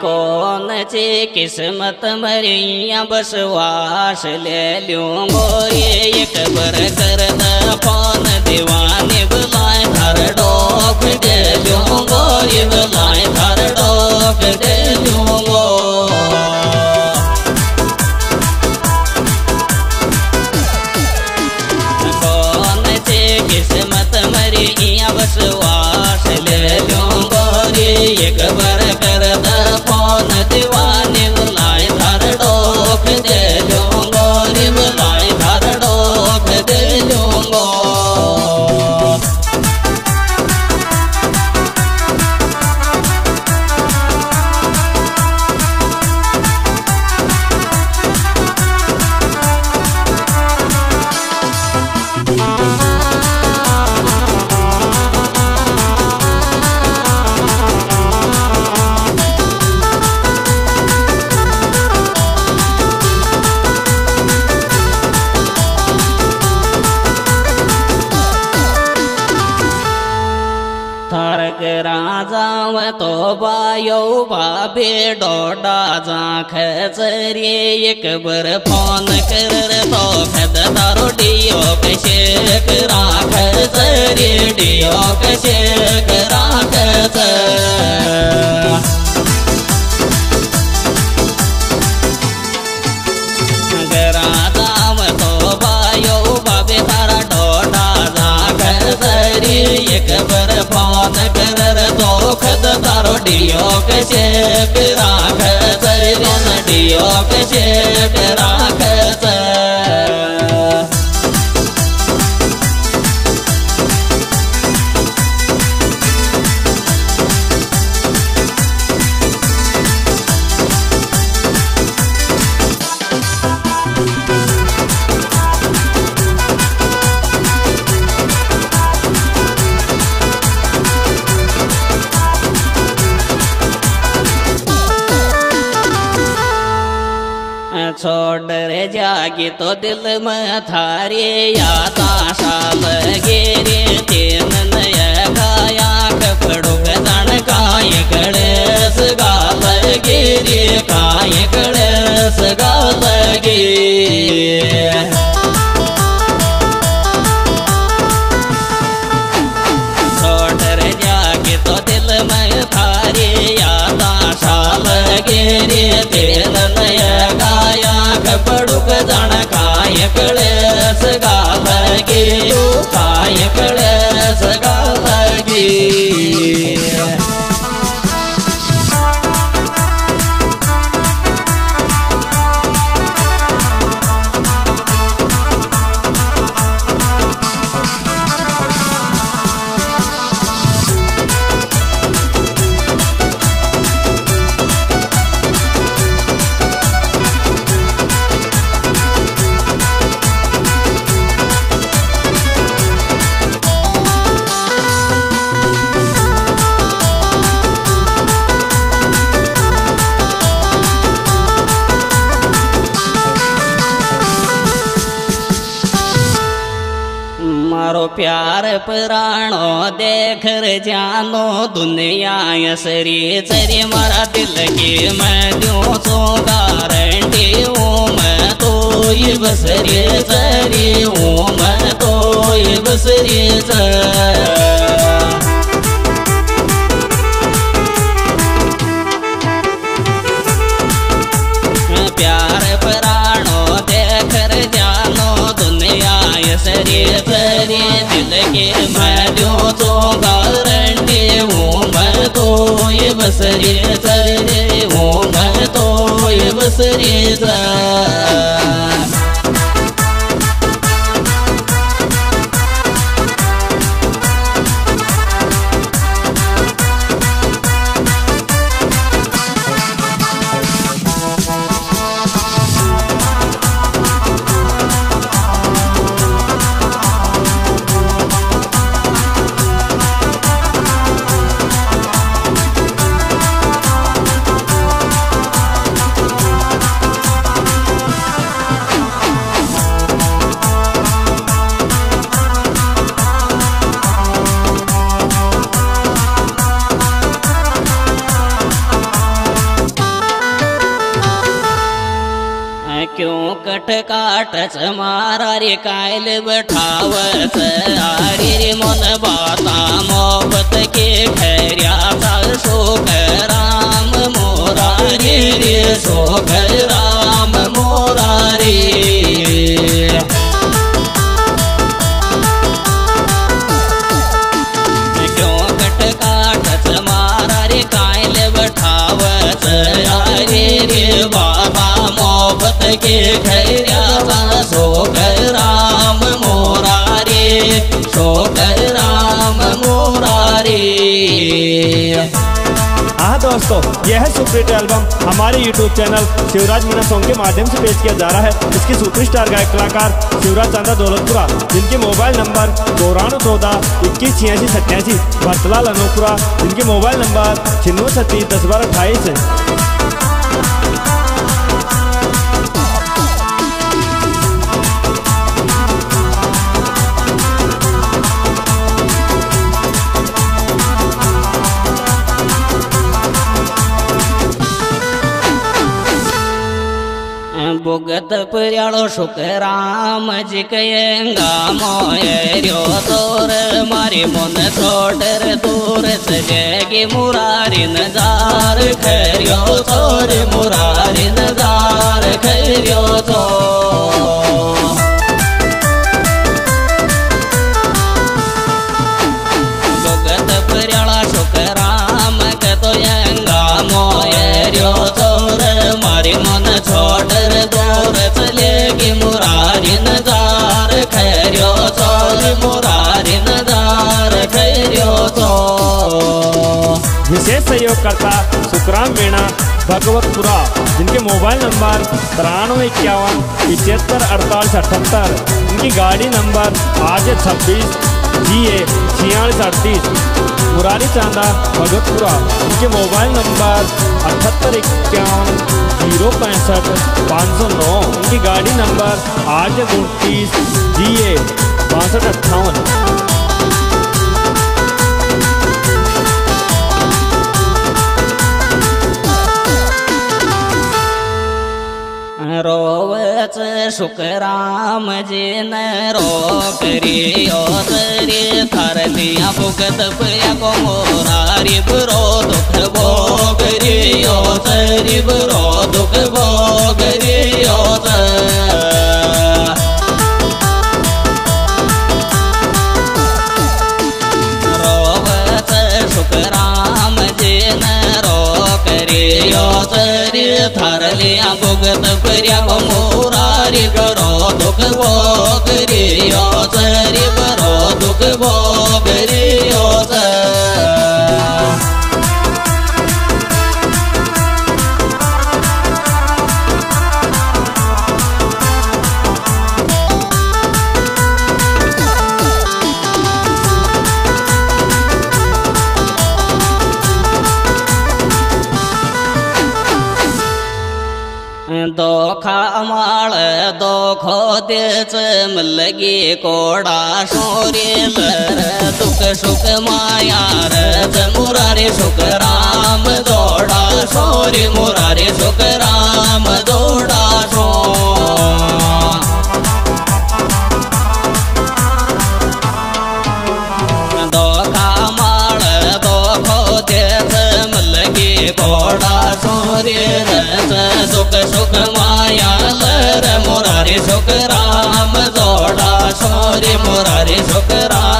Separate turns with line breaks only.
कौन ची किस्मत मरिया बसवास ले लूँ गोरी एक बर कर द फोन दीवाने बुलाए धर डोक दे लूँ गोरी बुलाए धर डोक दे लूँ गो कौन ची किस्मत मरिया बसवास ले लूँ गोरी एक बर कर द फोन दीवाने बुलाए धर डोक दे लूँ गोरी बुलाए धर डोक दे लूँ गो राजाव तो बायो बाबे डोडा जाख चरी एक बर फोन कर तो खद दारो डियो शेक राख चरी डियो शेक राख राजाव तो बायो बाबे तारा डोडा जाख चरी एक बर फोन कर तो खद तारो डियो शेक राख चरण डियो शेक राख छोड़ रे जागी तो दिल में थारे याद आशा लगे रे तेन नया गाया कपड़ों के जन काय गणेश गा लगे रे काय गणेश गा लगे छोड़ रे जागी तो दिल में थारे याद आशा लगे रे तेन नया पड़ुक जन काय कलेस गा लगे काय कलेस गा लगे मारो प्यार प्राणो देख जानो दुनिया यसरी चरी मारा दिल की मैं दूं सो गारंटी हूँ मैं तो ये बसरी चरी हूँ मैं तो ये बसरी प्यार प्राणो देख जानो दुनिया यसरी चरी दिल के मैं दूं तो गारंटी हूँ मैं तो ये बसरी चरी हूँ मैं तो ये बसरी क्यों कट काटच मारा रे कायल बैठावच आरे रे मन बाता मोहब्बत के खैरिया शोक राम मोरा रे शोक राम मोरा रे। क्यों कट काटच मारा रे कायल बैठावच आरे रे बाबा मोहब्बत के खैरिया शोक राम मोरा रे शोक राम मोरा रे।
हाँ दोस्तों, यह है सुपरहिट एल्बम हमारे YouTube channel Shivraj Meena song के माध्यम से पेश किया जा रहा है। इसके सुपरस्टार गायक कलाकार शिवराज चांदा दौलतपुरा, जिनके मोबाइल नंबर 9414 218687, भरतलाल अनोपुरा, जिनके मोबाइल नंबर 9636 101228 है।
भुगत पर्यालो शुक राम जी कयंगा मोयर्यो तोर मारी मन छोटर दूर सजेगी मुरारी नजार खैरियो तोर मुरारी नजार खैरियो तो। भुगत पर्याला शुक राम कयंगा मोयर्यो तोर मारी मन छोटर दूर चलेगी मुरारी नजार खैरियो तोर मुरारी नजार खैरियो तो।
विशेष सहयोगकर्ता सुखराम मीणा भगवतपुरा, जिनके मोबाइल नंबर 9351 754878, इनकी गाड़ी number AJ26 GA 4638। Murari Chanda Bhagatpura, इनके मोबाइल नंबर 7851 065 509, इनकी गाड़ी नंबर AJ29 GA 6258।
रोवच शुक राम जी न रो करियो तरी थर दिया भुगत पर्या को मोरारी बुरो दुख भोगरियो तरी बुरो दुख भोगरियो रोवच शुक राम जी न रो करियो तरी थर लिया भुगत पर्या को मोरारी करो दुख भोगरियो तरी करो दुख भोगरियो दोखा माल दोखो देच मलगी कोड़ा शोरे लर दुख सुख माया रज मुरारी सुख राम दौड़ा शोरे मुरारी सुख राम दौड़ा शो। दोखा माल दोखो देच मलगी कोड़ा शोरे सुख सुख माया लर मुरारी सुख राम दौड़ा शोरे मुरारी सुख राम